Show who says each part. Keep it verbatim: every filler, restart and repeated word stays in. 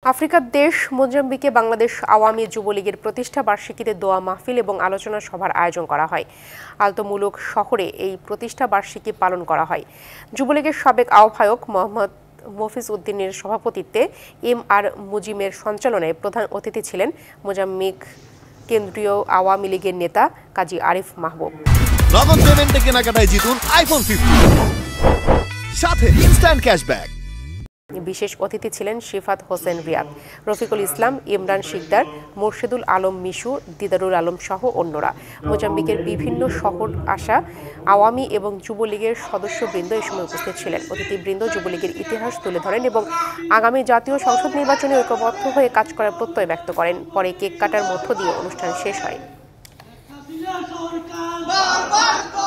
Speaker 1: আফ্রিকার দেশ মোজাম্বিকে বাংলাদেশ আওয়ামী যুবলীগের প্রতিষ্ঠা বার্ষিকীতে দোয়া মাহফিল এবং আলোচনা সভার আয়োজন করা হয়। আলতোমুলুক শহরে এই প্রতিষ্ঠা বার্ষিকী পালন করা হয়। যুবলীগের সাবেক আহ্বায়ক মোহাম্মদ মফিজ উদ্দিনের সভাপতিত্বে এম আর মুজিমের সঞ্চালনায় প্রধান অতিথি ছিলেন মোজাম্বিক কেন্দ্রীয় আওয়ামী লীগের নেতা কাজী আরিফ মাহবুব।
Speaker 2: নগদ পেমেন্টে কেনাকাটায় জিতুন আইফোন ফিফটি সাথে ইনস্ট্যান্ট ক্যাশব্যাক।
Speaker 1: বিশেষ অতিথি ছিলেন শিফাত হোসেন রিয়াদ, রফিকুল ইসলাম, ইমরান শিকদার, মোর্শেদুল আলম মিশু, দিদারুল আলম সহ অন্যরা। মোজাম্বিকের বিভিন্ন শহর আসা আওয়ামী এবং যুবলীগের সদস্যবৃন্দ এ সময় উপস্থিত ছিলেন। অতিথিবৃন্দ যুবলীগের ইতিহাস তুলে ধরেন এবং আগামী জাতীয় সংসদ নির্বাচনে ঐক্যবদ্ধ হয়ে কাজ করার প্রত্যয় ব্যক্ত করেন। পরে কেক কাটার মধ্য দিয়ে অনুষ্ঠান শেষ হয়।